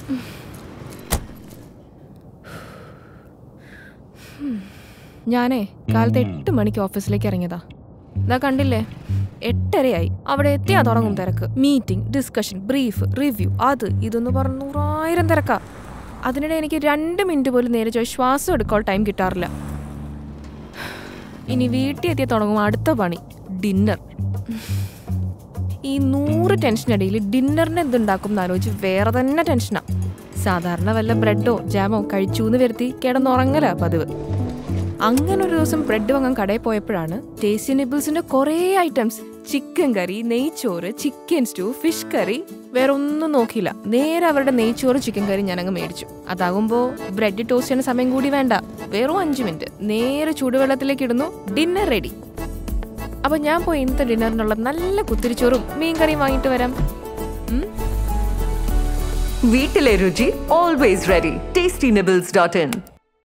ഞാനേ കാലത്ത് 8 മണിക്ക് ഓഫീസിലേക്ക് ഇറങ്ങിയതാ. ഇതാ കണ്ടില്ലേ, 8:30 അവിടെ എത്തിയാ തുടങ്ങും തിരക്ക്. മീറ്റിംഗ്, ഡിസ്കഷൻ, ബ്രീഫ്, റിവ്യൂ, അത് ഇതൊന്ന് പറഞ്ഞ് 100,000 തിരക്കാ. അതിനിടെ എനിക്ക് 2 മിനിറ്റ് പോലും നേരെ ചോദിച്ച് ശ്വാസം എടുക്കാൻ ടൈം കിട്ടാറില്ല. ഇനി വീട്ടിൽ എത്തിയാൽ തുടങ്ങും അടുത്ത പണി, ഡിന്നർ. ഈ 100 ടെൻഷനിടയിൽ ഡിന്നറിന് എന്തുണ്ടാക്കും എന്നാലോചിച്ച് വേറെ തന്നെ ടെൻഷനാ. സാധാരണ വല്ല ബ്രെഡോ ജാമോ കഴിച്ചൂന്ന് വരുത്തി കിടന്നുറങ്ങലാ പതിവ്. അങ്ങനെ ഒരു ദിവസം ബ്രെഡ് വാങ്ങാൻ കടയിൽ പോയപ്പോഴാണ് ടേസ്റ്റി നിബിൾസിന്റെ കുറേ ഐറ്റംസ്, ചിക്കൻ കറി, നെയ്ച്ചോറ്, ചിക്കൻ സ്റ്റൂ, ഫിഷ് കറി, വേറെ ഒന്നും നോക്കിയില്ല. നേരെ അവരുടെ നെയ്ച്ചോറ് ചിക്കൻ കറി ഞാനങ്ങ് മേടിച്ചു. അതാകുമ്പോൾ ബ്രെഡ് ടോസ്റ്റ് ചെയ്യുന്ന സമയം കൂടി വേണ്ട, വെറും 5 മിനിറ്റ്. നേരെ ചൂടുവെള്ളത്തിലേക്ക് ഇടുന്നു, ഡിന്നർ റെഡി. അപ്പൊ ഞാൻ പോയി ഇന്നത്തെ ഡിന്നറിനുള്ള നല്ല കുത്തിരിച്ചോറും മീൻ കറിയും വാങ്ങിട്ട് വരാം. വീട്ടിലെ രുചി ഓൾവേസ് റെഡി. tasty nibbles.in